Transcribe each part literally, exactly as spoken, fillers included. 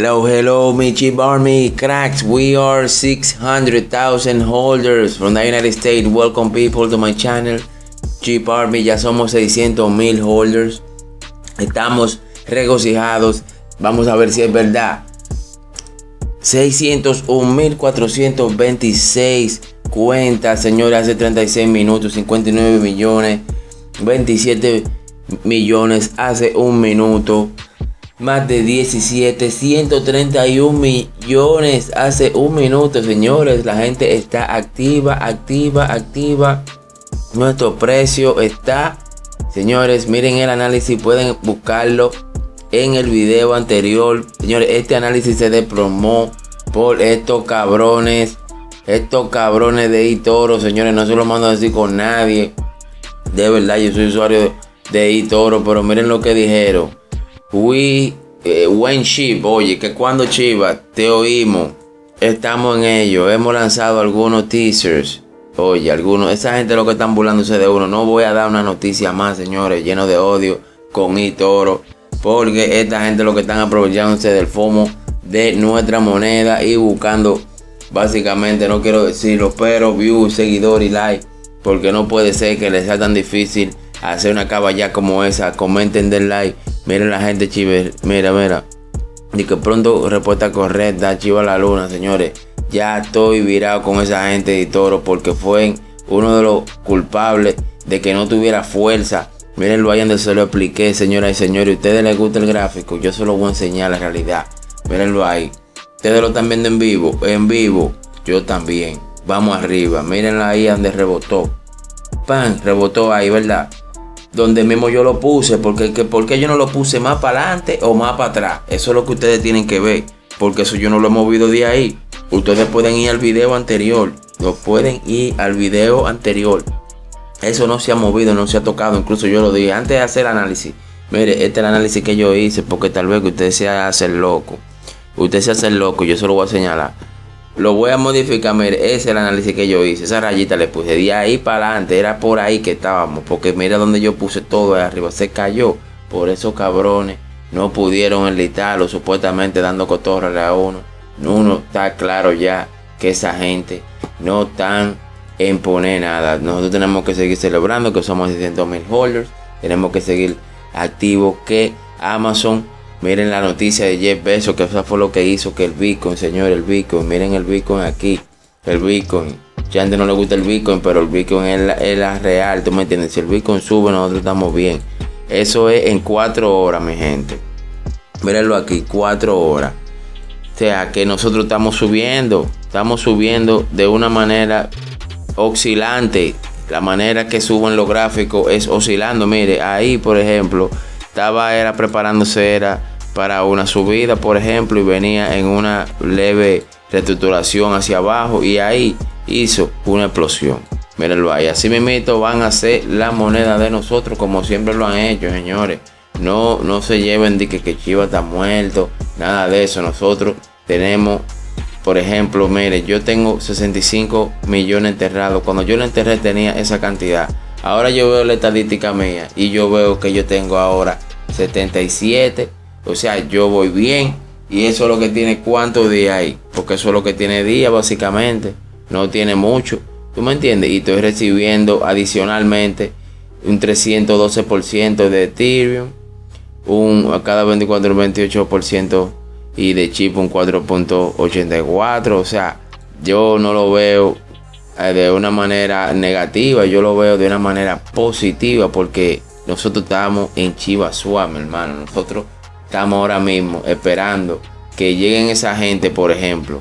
Hello, hello, mi Chip Army cracks. We are six hundred thousand holders from the United States. Welcome people to my channel, Chip Army. Ya somos seiscientos mil holders. Estamos regocijados. Vamos a ver si es verdad. seiscientos un mil cuatrocientos veintiséis cuentas, señores, hace treinta y seis minutos. cincuenta y nueve millones, veintisiete millones hace un minuto. Más de diecisiete, ciento treinta y un millones hace un minuto, señores. La gente está activa, activa, activa. Nuestro precio está, señores, miren el análisis, pueden buscarlo en el video anterior. Señores, este análisis se desplomó por estos cabrones, estos cabrones de eToro, señores. No se lo mando a decir con nadie. De verdad, yo soy usuario de eToro, pero miren lo que dijeron. We, eh, when Chip, oye, que cuando Chiva, te oímos, estamos en ello, hemos lanzado algunos teasers, oye, algunos, esa gente lo que están burlándose de uno. No voy a dar una noticia más, señores, lleno de odio con eToro, porque esta gente lo que están aprovechándose del FOMO de nuestra moneda y buscando, básicamente, no quiero decirlo, pero views, seguidor y like, porque no puede ser que les sea tan difícil hacer una caballa como esa. Comenten, den like. Miren la gente, Chive, mira, mira. Y que pronto respuesta correcta, Chiva la luna, señores. Ya estoy virado con esa gente de eToro porque fue uno de los culpables de que no tuviera fuerza. Miren, vayan de se lo expliqué, señoras y señores. Ustedes les gusta el gráfico, yo se lo voy a enseñar la realidad. Mírenlo ahí. Ustedes lo están viendo en vivo, en vivo. Yo también. Vamos arriba. Mírenlo ahí donde rebotó. Pan, rebotó ahí, ¿verdad? Donde mismo yo lo puse, porque que, porque yo no lo puse más para adelante o más para atrás. Eso es lo que ustedes tienen que ver, porque eso yo no lo he movido de ahí. Ustedes pueden ir al video anterior, lo pueden ir al video anterior. Eso no se ha movido, no se ha tocado. Incluso yo lo dije antes de hacer el análisis. Mire, este es el análisis que yo hice, porque tal vez que usted se hace el loco. Usted se hace el loco, yo se lo voy a señalar. Lo voy a modificar, mire, ese es el análisis que yo hice. Esa rayita le puse de ahí para adelante, era por ahí que estábamos. Porque mira donde yo puse todo ahí arriba, se cayó. Por esos cabrones no pudieron enlistarlo, supuestamente dando cotorra a uno. Uno está claro ya que esa gente no están en poner nada. Nosotros tenemos que seguir celebrando que somos seiscientos mil holders. Tenemos que seguir activos, que Amazon, miren la noticia de Jeff Bezos, que eso fue lo que hizo que el Bitcoin, señor, el Bitcoin, miren el Bitcoin aquí, el Bitcoin. Ya a gente no le gusta el Bitcoin, pero el Bitcoin es la, es la real, ¿tú me entiendes? Si el Bitcoin sube, nosotros estamos bien. Eso es en cuatro horas, mi gente. Mírenlo aquí, cuatro horas. O sea, que nosotros estamos subiendo, estamos subiendo de una manera oscilante. La manera que suben los gráficos es oscilando. Mire, ahí, por ejemplo, estaba era preparándose, era para una subida, por ejemplo, y venía en una leve reestructuración hacia abajo y ahí hizo una explosión. Mírenlo ahí. Así mismo van a ser la moneda de nosotros, como siempre lo han hecho, señores. No, no se lleven de que, que Chiva está muerto, nada de eso. Nosotros tenemos, por ejemplo, mire, yo tengo sesenta y cinco millones enterrados. Cuando yo lo enterré tenía esa cantidad. Ahora yo veo la estadística mía y yo veo que yo tengo ahora setenta y siete. O sea, yo voy bien. Y eso es lo que tiene cuántos días ahí. Porque eso es lo que tiene días básicamente. No tiene mucho. ¿Tú me entiendes? Y estoy recibiendo adicionalmente un trescientos doce por ciento de Ethereum. Un, a cada veinticuatro veintiocho por ciento. Y de chip un cuatro punto ochenta y cuatro. O sea, yo no lo veo de una manera negativa, yo lo veo de una manera positiva, porque nosotros estamos en Chiva Suave, hermano. Nosotros estamos ahora mismo esperando que lleguen esa gente, por ejemplo,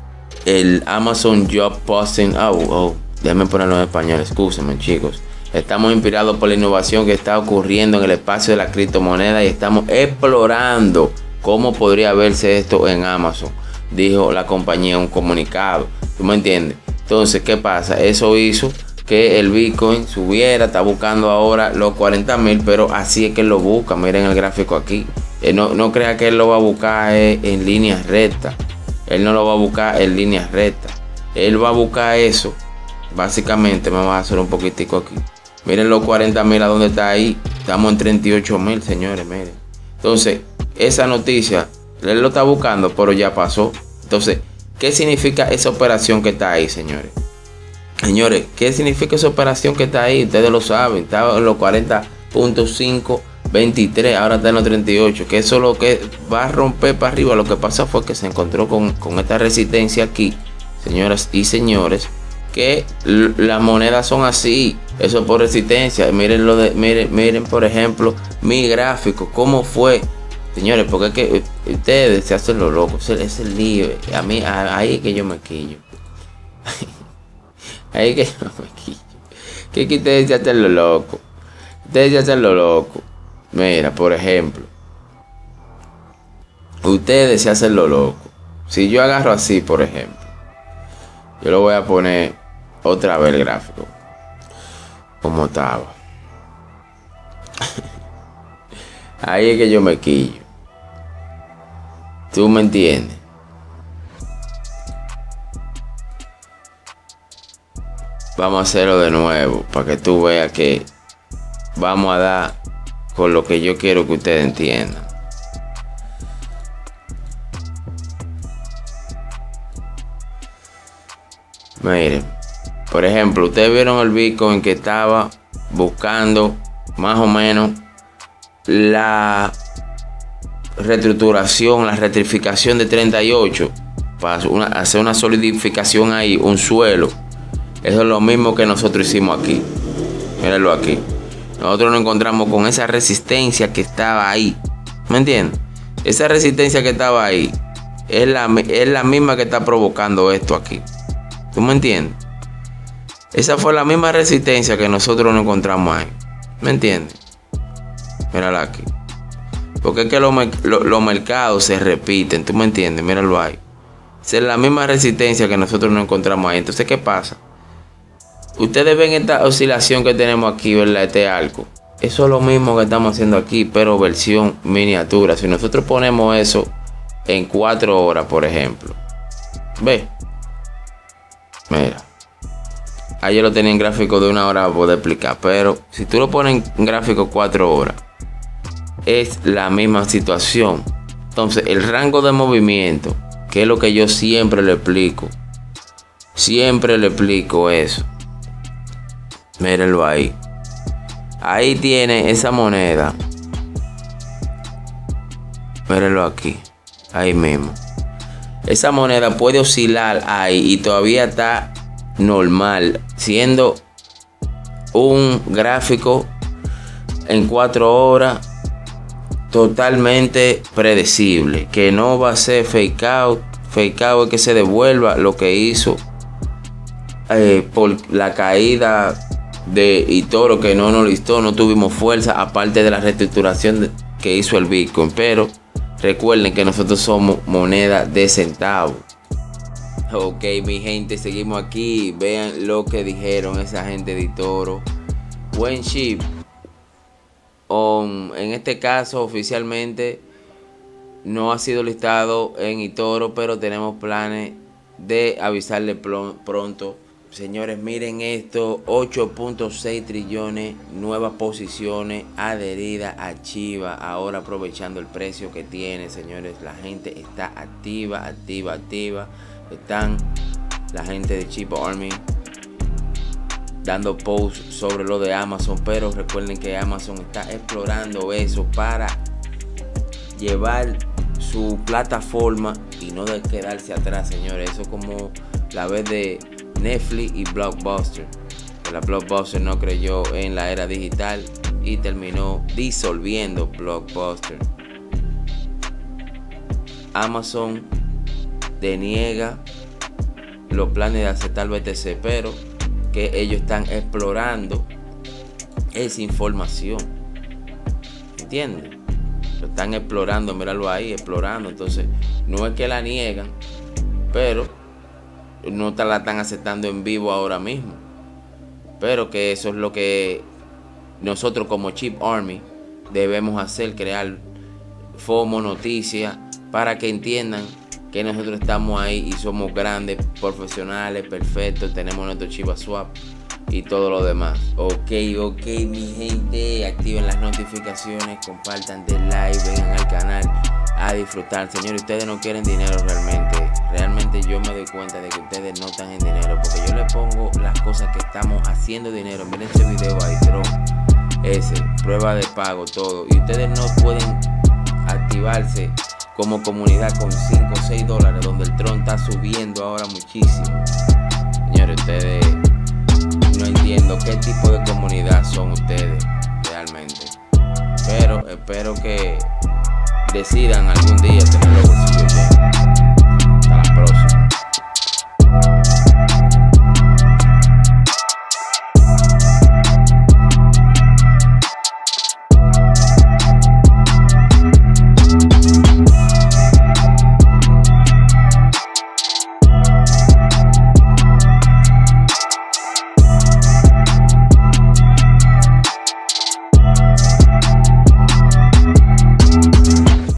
el Amazon Job Posting. Oh, oh, déjenme ponerlo en español, escúsenme, chicos. Estamos inspirados por la innovación que está ocurriendo en el espacio de la criptomoneda y estamos explorando cómo podría verse esto en Amazon, dijo la compañía en un comunicado. ¿Tú me entiendes? Entonces, ¿qué pasa? Eso hizo que el Bitcoin subiera. Está buscando ahora los cuarenta mil, pero así es que él lo busca. Miren el gráfico aquí. Él no, no crea que él lo va a buscar en líneas rectas. Él no lo va a buscar en líneas rectas. Él va a buscar eso. Básicamente, me va a hacer un poquitico aquí. Miren los cuarenta mil a dónde está ahí. Estamos en treinta y ocho mil, señores, miren. Entonces, esa noticia él lo está buscando, pero ya pasó. Entonces, ¿qué significa esa operación que está ahí, señores? Señores, ¿qué significa esa operación que está ahí? Ustedes lo saben, estaba en los cuarenta punto cinco veintitrés, ahora está en los treinta y ocho, que eso es lo que va a romper para arriba. Lo que pasa fue que se encontró con, con esta resistencia aquí, señoras y señores, que las monedas son así, eso por resistencia. Miren lo de, miren, miren por ejemplo mi gráfico, cómo fue, señores, porque es que ustedes se hacen lo loco, es el, es el lío, a mí, a, ahí que yo me quillo. Ahí que yo me quillo. Que, que ustedes se hacen lo loco. Ustedes se hacen lo loco. Mira, por ejemplo. Ustedes se hacen lo loco. Si yo agarro así, por ejemplo. Yo lo voy a poner otra vez el gráfico. Como estaba. Ahí es que yo me quillo. ¿Tú me entiendes? Vamos a hacerlo de nuevo para que tú veas que vamos a dar con lo que yo quiero que ustedes entiendan. Miren, por ejemplo, ustedes vieron el Bitcoin que estaba buscando más o menos la reestructuración, la rectificación de treinta y ocho para una, hacer una solidificación ahí, un suelo. Eso es lo mismo que nosotros hicimos aquí. Mírenlo aquí. Nosotros nos encontramos con esa resistencia que estaba ahí. ¿Me entiendes? Esa resistencia que estaba ahí es la, es la misma que está provocando esto aquí. ¿Tú me entiendes? Esa fue la misma resistencia que nosotros nos encontramos ahí. ¿Me entiendes? Mírala aquí. Porque es que los lo, lo mercados se repiten. ¿Tú me entiendes? Míralo ahí. Esa es la misma resistencia que nosotros nos encontramos ahí. Entonces, ¿qué pasa? Ustedes ven esta oscilación que tenemos aquí, ¿verdad? Este arco. Eso es lo mismo que estamos haciendo aquí, pero versión miniatura. Si nosotros ponemos eso en cuatro horas, por ejemplo. Ve. Mira. Ahí yo lo tenía en gráfico de una hora para poder explicar. Pero si tú lo pones en gráfico cuatro horas, es la misma situación. Entonces, el rango de movimiento, que es lo que yo siempre le explico. Siempre le explico eso. Mírenlo ahí. Ahí tiene esa moneda. Mírenlo aquí. Ahí mismo. Esa moneda puede oscilar ahí y todavía está normal, siendo un gráfico en cuatro horas totalmente predecible, que no va a ser fake out. Fake out es que se devuelva lo que hizo eh, por la caída de eToro, que no nos listó, no tuvimos fuerza, aparte de la reestructuración de, que hizo el Bitcoin. Pero recuerden que nosotros somos moneda de centavos. Ok, mi gente, seguimos aquí. Vean lo que dijeron esa gente de eToro. Buen chip. Um, en este caso, oficialmente no ha sido listado en eToro, pero tenemos planes de avisarle pronto. Señores, miren esto, ocho punto seis trillones, nuevas posiciones adheridas a Chiva, ahora aprovechando el precio que tiene. Señores, la gente está activa, activa, activa. Están la gente de Chip Army dando posts sobre lo de Amazon, pero recuerden que Amazon está explorando eso para llevar su plataforma y no de quedarse atrás, señores. Eso como la vez de Netflix y Blockbuster. La Blockbuster no creyó en la era digital y terminó disolviendo Blockbuster. Amazon deniega los planes de aceptar B T C, pero que ellos están explorando esa información. ¿Entienden? Lo están explorando, míralo ahí, explorando. Entonces, no es que la niegan, pero no la están aceptando en vivo ahora mismo. Pero que eso es lo que nosotros como Chip Army debemos hacer, crear FOMO, noticias, para que entiendan que nosotros estamos ahí y somos grandes, profesionales, perfectos, tenemos nuestro Chiva Swap y todo lo demás. Ok, ok, mi gente, activen las notificaciones, compartan, den like, vengan al canal a disfrutar. Señores, ustedes no quieren dinero realmente. Realmente yo me doy cuenta de que ustedes no están en dinero, porque yo les pongo las cosas que estamos haciendo dinero. Miren ese video ahí, Tron, ese, prueba de pago, todo. Y ustedes no pueden activarse como comunidad con cinco o seis dólares, donde el Tron está subiendo ahora muchísimo. Señores, ustedes no entiendo qué tipo de comunidad son ustedes realmente. Pero espero que decidan algún día tenerlo.